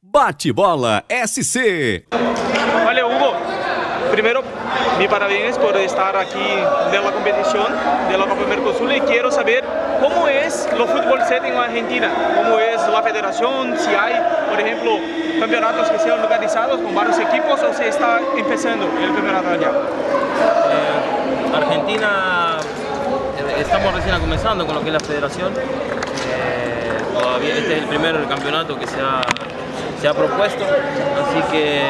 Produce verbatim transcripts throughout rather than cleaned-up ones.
Bate-bola S C. Vale, Hugo. Primero, mi parabéns por estar aquí en la competición de la Copa Mercosur y quiero saber cómo es el fútbol siete en Argentina, cómo es la federación, si hay, por ejemplo, campeonatos que sean organizados con varios equipos o si está empezando el campeonato allá. Eh, Argentina, eh, estamos recién comenzando con lo que es la federación. Eh, todavía este es el primer campeonato que se ha, se ha propuesto, así que,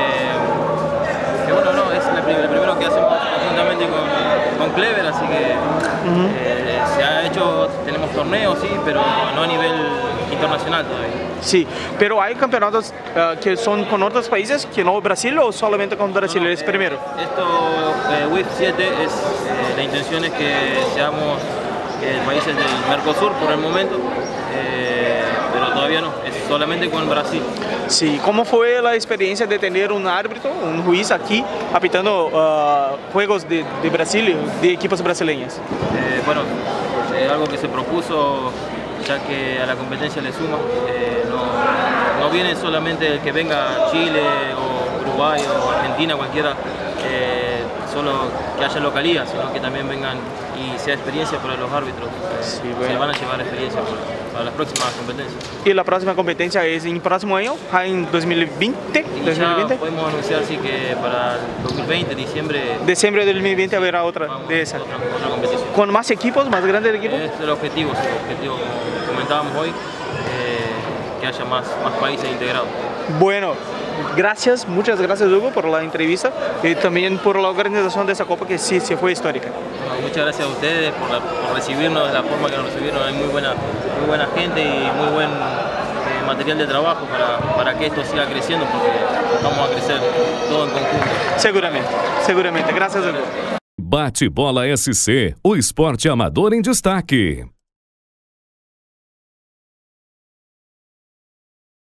que bueno, no, es el primero que hacemos conjuntamente con, con Clever, así que uh-huh. eh, se ha hecho, tenemos torneos, sí, pero no a nivel internacional todavía. Sí, pero hay campeonatos uh, que son con otros países que no Brasil o solamente con Brasil, no, no, es eh, primero. Esto, eh, W I F siete, es, eh, la intención es que seamos eh, países del Mercosur por el momento, eh, pero todavía no, es solamente con Brasil. Sí, ¿cómo fue la experiencia de tener un árbitro, un juez aquí, apitando uh, juegos de, de Brasil, de equipos brasileños? Eh, bueno, es algo que se propuso, ya que a la competencia le suma. Eh, no, no viene solamente el que venga Chile o Uruguay o Argentina, cualquiera, eh, solo que haya localía, sino que también vengan y sea experiencia para los árbitros. Eh, sí, bueno. Se van a llevar experiencia para, para las próximas competencias. ¿Y la próxima competencia es en el próximo año, en dos mil veinte? Y ¿dos mil veinte? Ya podemos anunciar así que para el dos mil veinte, diciembre... Diciembre de dos mil veinte habrá otra de esa. Otra, otra competición. ¿Con más equipos, más grandes equipos? Es el objetivo, es el objetivo, como comentábamos hoy, eh, que haya más, más países integrados. Bueno, gracias, muchas gracias Hugo por la entrevista y también por la organización de esa copa que sí, sí fue histórica. Bueno, muchas gracias a ustedes por, la, por recibirnos de la forma que nos recibieron. Hay muy buena, muy buena gente y muy buen eh, material de trabajo para, para que esto siga creciendo, porque vamos a crecer todo en conjunto. Seguramente, seguramente. Gracias Hugo. Bate-bola S C, o esporte amador em destaque.